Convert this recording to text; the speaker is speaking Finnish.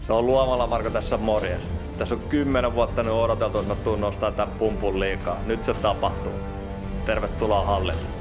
Se on Luomala Marko tässä, morjes. Tässä on 10 vuotta nyt odoteltu, että mä tuun nostaa tän pumpun liikaa. Nyt se tapahtuu. Tervetuloa hallille.